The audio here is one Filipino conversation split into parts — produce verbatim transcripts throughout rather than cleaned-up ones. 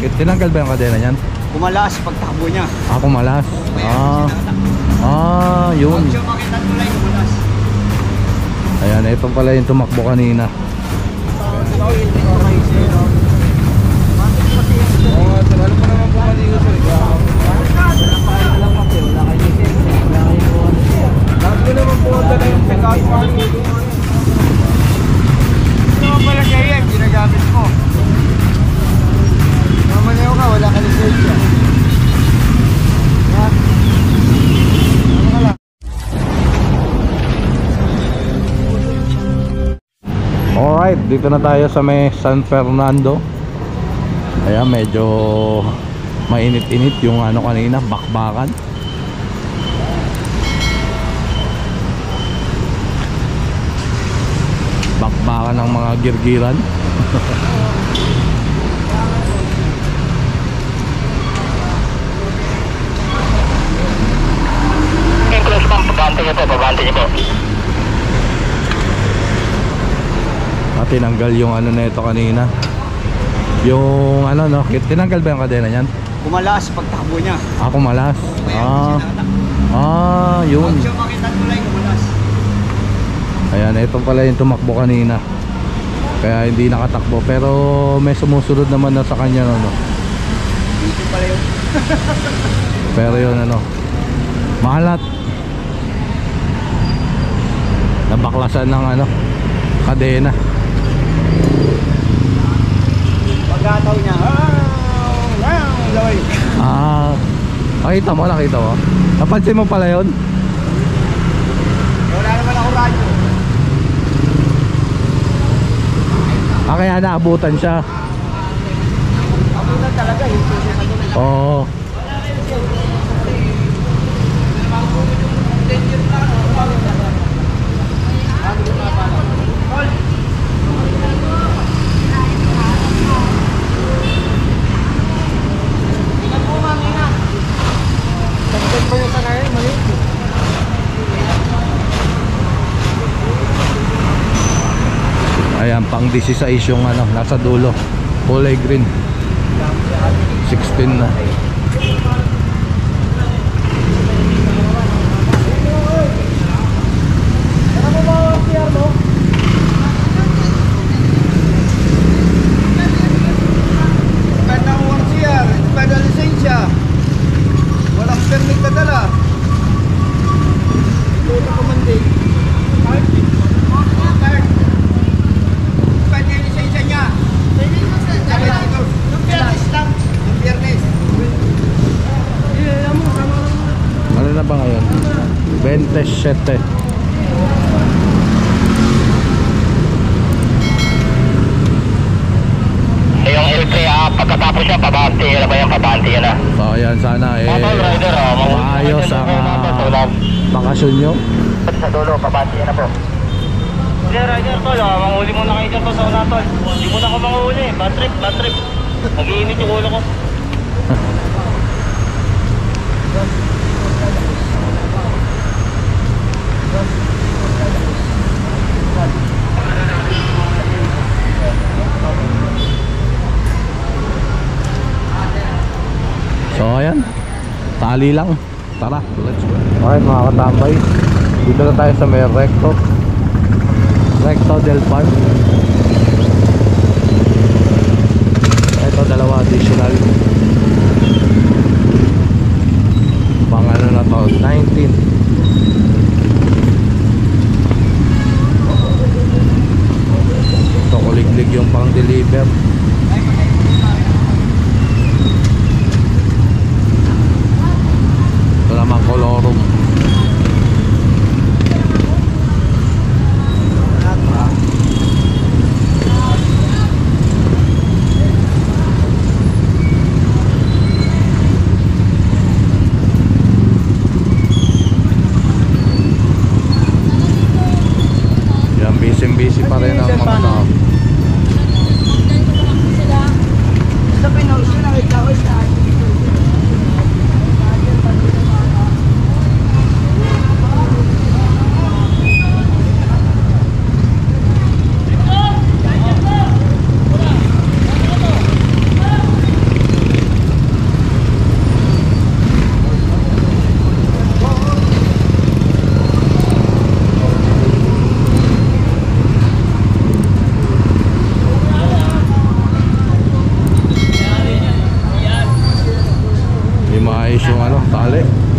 Tinanggal ba yung kadena niyan? Kumalas pagtakbo niya. Ah, kumalas. Ah, ah, yun. Pag siya makita tulay, kumalas. Ayan, ito pala yung tumakbo kanina. Oo, sir. Alam ko naman po maligo, sir. Lahat ko naman po na yung pagkakas maligo. Ito naman pala siya yan, ginagamit mo. Mamanayaw ka, wala ka lisensya. Ha? Ano ka lang? Alright, dito na tayo sa may San Fernando. Ayan, medyo mainit-init yung ano kanina, bakbakan. Bakbakan ng mga girgiran. Close pa, pabante niyo po, pabante niyo po. At tinanggal yung ano na ito kanina. Yung ano no, tinanggal ba yung kadena niyan? Kumalas pagtakbo niya. Ah, kumalas. Ah, ah, yun. Pag siya makita tulay, kumalas. Ayan, ito pala yung tumakbo kanina. Kaya hindi nakatakbo. Pero may sumusunod naman na sa kanya no. Dito pala yun. Pero yun ano, mahalat. Nabaklasan ng ano, kadena. Pagkataw niya. Ah, nakita mo, nakita mo. Napansin mo pala yun? Wala naman ako radyo. Ah, kaya naabutan siya. Abutan talaga yun. Oo. Ayan, pang sixteen yung ano, nasa dulo. Kulay green. sixteen na. Kandang warsiya, pada lisensya. Walang permit na dala. Ito ito kumandi. Kanya yung lisensya niya. Yung biyernes lang. Yung biyernes. Ano na ba ngayon? twenty-seven. Yung L three, ah, pagkatapos siya, pabante. Yan na ba yung pabante yan ah? So ayan, sana eh Motor rider, ah, maayos ang uh, bakasyon nyo. Sa dulo, pabante yan na po. Hindi, rider tol, ah, manghuli muna kayo dyan to sa una tol. Hindi muna ako manghuli, bad trip, bad trip. Nag-iinit yung ulo ko. So ayan, tali lang. Tara, let's go. Okay mga katambay, dito na tayo sa may Recto Recto del Park. Ito dalawa additional. Pang ano na to, nineteen. Ito kuliglig yung pang deliver. Ito naman Colorum. Yan, busy busy pa rin ang mga tao. maayos yung ano, tali.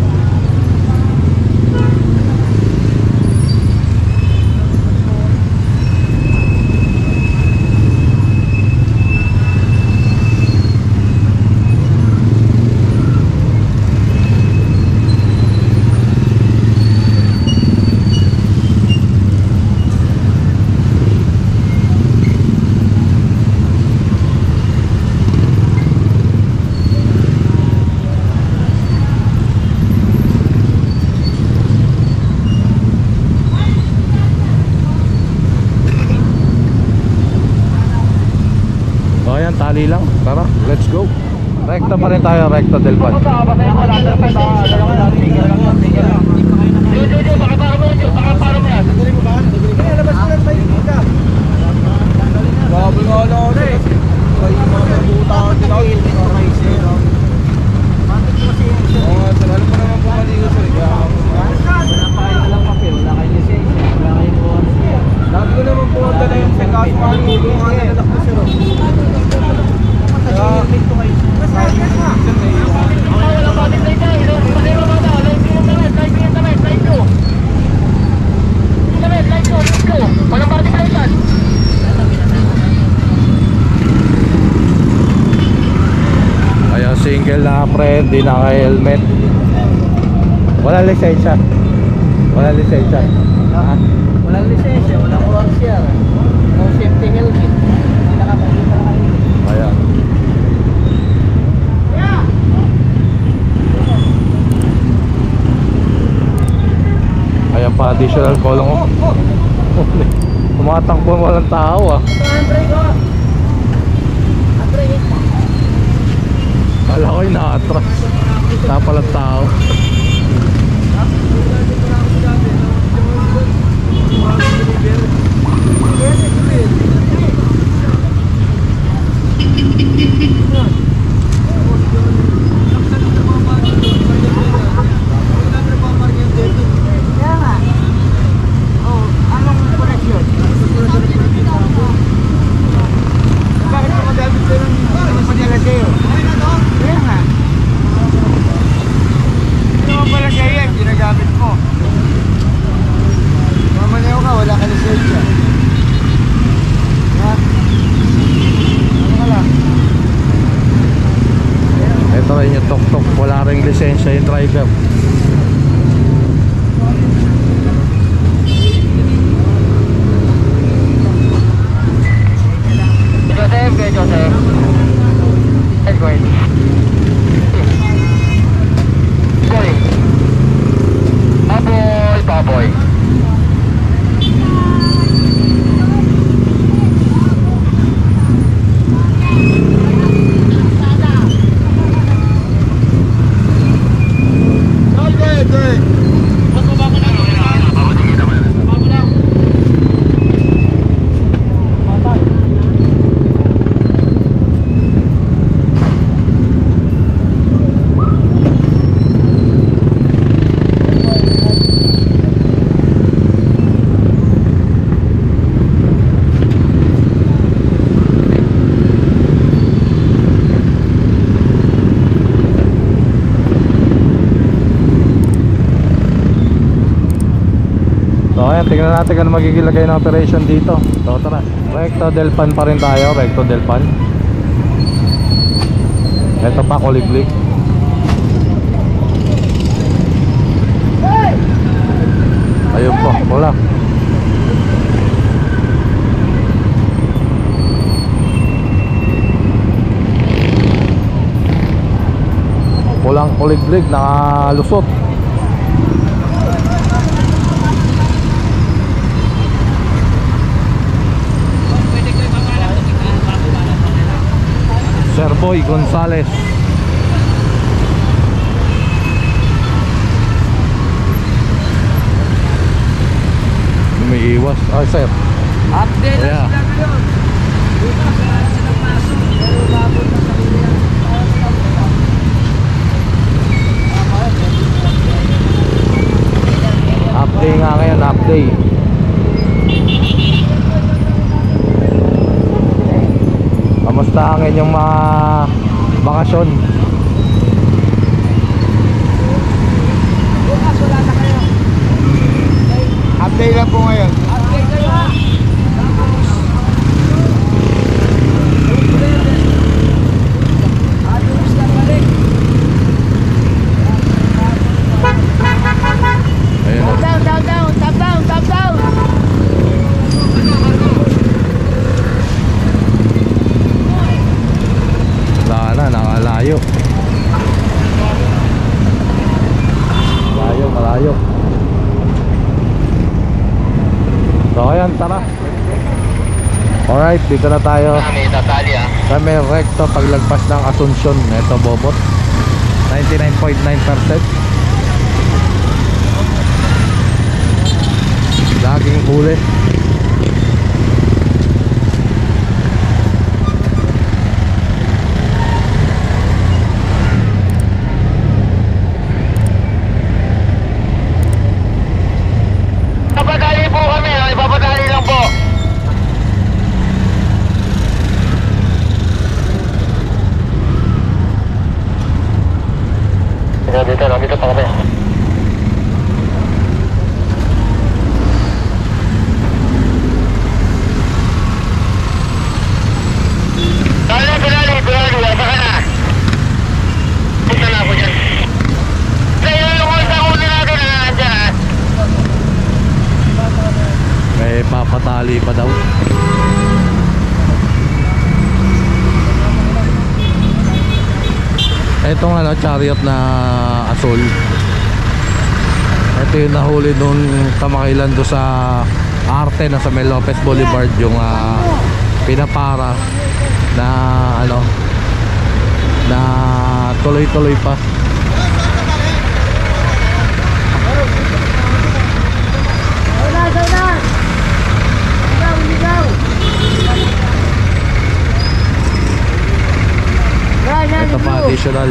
Tali lang, tara, let's go. Rekta pa rin tayo, Recto del Pan. Bago nga lang ako eh. Kayo mga butang din ako. Oo nga sir, alam mo naman po maligo sir. Wala pa kayo lang papel, wala kayo lisensya, wala kayo buwan. Sabi ko naman po ang dala yung sa kaso maligo nga nalalak ko sir. Kaya, sabi ko sa sir na iyo. Wala pa din tayo tayo. Pasero ba ba? Live ko yung damit. Live ko yung damit. Live ko. Yung damit. Live ko. Live ko. Walang particulation. Ayan, single na friend, di naka-helmet. Wala lisensya. Wala lisensya. Ah, walang lisensya, walang warsiya. No safety helmet. Hindi nakapagkita kayo. Ayan. Ayan pa, additional kolong ko. Tumatang po walang tao ah. Kala ko yung na-atras. Napalang tao. Ito rin yung tok-tok, wala ring lisensya yung driver. Joseph, kay Joseph. Let's go. Boy. Baboy, baboy. So ayan, tingnan natin kung magiging lagay ng operation dito. So tara, Recto del Pan pa rin tayo, Recto del Pan. Ito pa, kuliglig. Ayun po, wala. Pulang kuliglig, nakalusot. Sir Boy Gonzales. Umiiwas. Ah, sir. Update Yeah. na sila ngayon. Dito sa silang pasok. Pero labot na sa linya. Update nga ngayon, update. Kamusta ang inyong mga bakasyon? Sunday lang po ngayon. Update kayo ha. Adulis na balik. Ayun o. Down, down, down, top down, top down. Wala na, nakalayo. Malayo, malayo. So ayan, tara. Alright, dito na tayo Kami, tatali ah. sa may recto paglagpas ng Asuncion. Ito bobot ninety-nine point nine percent. Laging huli. Ipapadali po kami, ah. Ipapadali lang po. Dito, dito, dito pa kami. Dali, pinali, pinali, asa ka na? Punta na ako dyan. Kaya yung sa ulo natin na nandyan ah. May papatali pa daw. Itong ano, chariot na Azul. Ito yung nahuli nung kamakailan do sa Arte na sa May Lopez Boulevard, yung ah, pinapara na ano na tuloy-tuloy pa. Sana, sana. Ligaw, ligaw. Yan, yan, Ito pa ligaw. additional.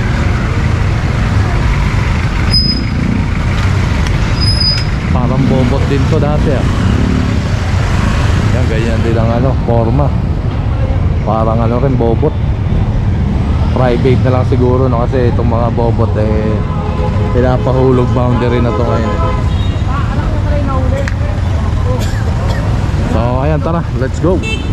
Parang bobot din to dati ah. Yan, ganyan din ang ano, forma. Parang ano rin, bobot. Private na lang siguro no, kasi itong mga bobot eh pinapahulog boundary na to ngayon. Ah, anak na pala yung nahuli. So ayan, tara, let's go.